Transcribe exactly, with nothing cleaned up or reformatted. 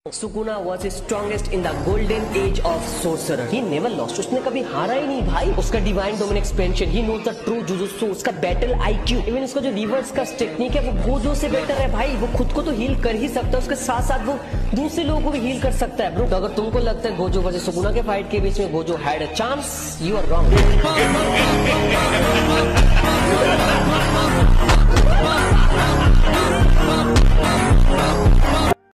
Sukuna was strongest in the golden age of sorcerer. He never lost. उसने कभी हारा ही नहीं भाई. उसका divine dominant expansion. He knows the true jujutsu. उसका battle I Q. Even उसका जो reverse का technique है वो गोजो से better है भाई. वो खुद को तो heal कर ही सकता है. उसके साथ साथ वो दूसरे लोगों को भी heal कर सकता है. Bro, तो अगर तुमको लगता है गोजो वर्सेस सुकुना के fight के बीच में Gojo had a chance, you are wrong.